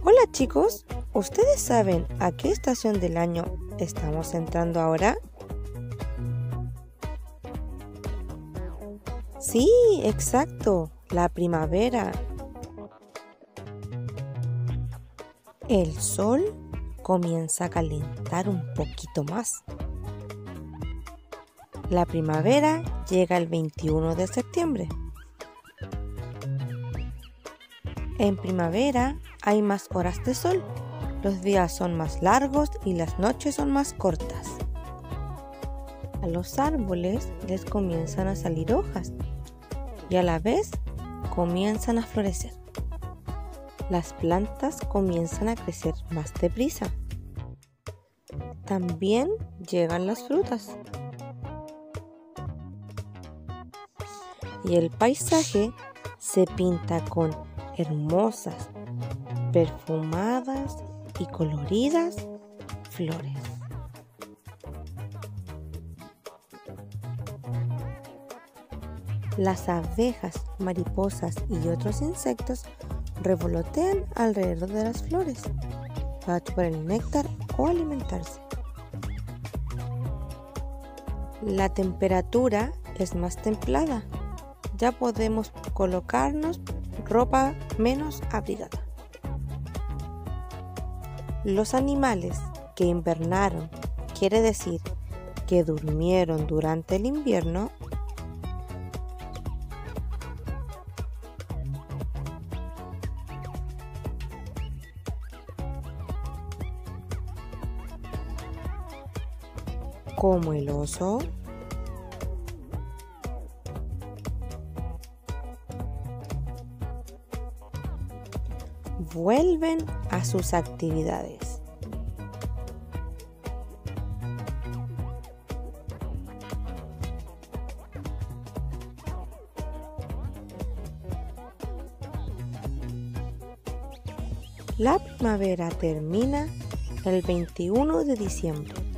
Hola chicos, ¿ustedes saben a qué estación del año estamos entrando ahora? Sí, exacto, la primavera. El sol comienza a calentar un poquito más. La primavera llega el 21 de septiembre. En primavera hay más horas de sol, los días son más largos y las noches son más cortas. A los árboles les comienzan a salir hojas y a la vez comienzan a florecer. Las plantas comienzan a crecer más deprisa. También llegan las frutas. Y el paisaje se pinta con hermosas, perfumadas y coloridas flores. Las abejas, mariposas y otros insectos revolotean alrededor de las flores para chupar el néctar o alimentarse. La temperatura es más templada. Ya podemos colocarnos ropa menos abrigada. Los animales que invernaron, quiere decir que durmieron durante el invierno, como el oso, vuelven a sus actividades. La primavera termina el 21 de diciembre.